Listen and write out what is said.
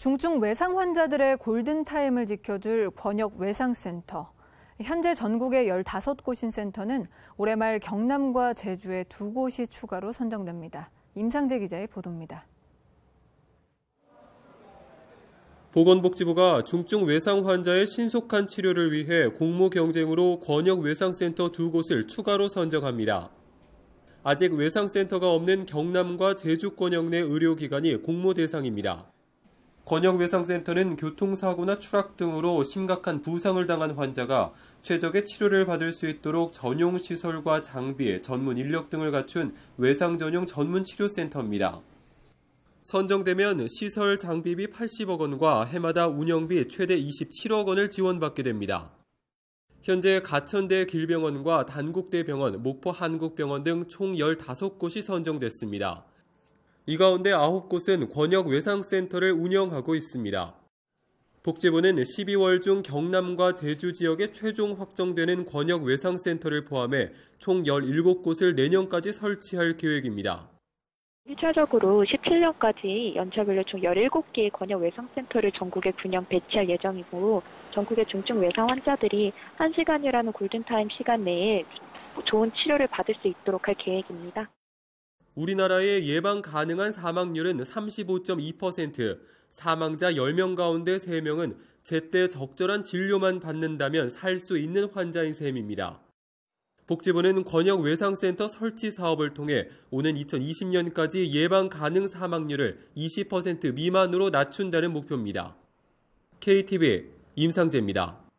중증 외상 환자들의 골든타임을 지켜줄 권역 외상센터. 현재 전국에 15곳인 센터는 올해 말 경남과 제주에 2곳이 추가로 선정됩니다. 임상재 기자의 보도입니다. 보건복지부가 중증 외상 환자의 신속한 치료를 위해 공모 경쟁으로 권역 외상센터 2곳을 추가로 선정합니다. 아직 외상센터가 없는 경남과 제주 권역 내 의료기관이 공모 대상입니다. 권역 외상센터는 교통사고나 추락 등으로 심각한 부상을 당한 환자가 최적의 치료를 받을 수 있도록 전용 시설과 장비, 전문 인력 등을 갖춘 외상 전용 전문 치료센터입니다. 선정되면 시설 장비비 80억 원과 해마다 운영비 최대 27억 원을 지원받게 됩니다. 현재 가천대 길병원과 단국대 병원, 목포 한국병원 등 총 15곳이 선정됐습니다. 이 가운데 9곳은 권역 외상센터를 운영하고 있습니다. 복지부는 12월 중 경남과 제주 지역에 최종 확정되는 권역 외상센터를 포함해 총 17곳을 내년까지 설치할 계획입니다. 1차적으로 17년까지 연차별로 총 17개의 권역 외상센터를 전국에 균형 배치할 예정이고, 전국의 중증 외상 환자들이 1시간이라는 골든타임 시간 내에 좋은 치료를 받을 수 있도록 할 계획입니다. 우리나라의 예방 가능한 사망률은 35.2%, 사망자 10명 가운데 3명은 제때 적절한 진료만 받는다면 살 수 있는 환자인 셈입니다. 복지부는 권역 외상센터 설치 사업을 통해 오는 2020년까지 예방 가능 사망률을 20% 미만으로 낮춘다는 목표입니다. KTV 임상재입니다.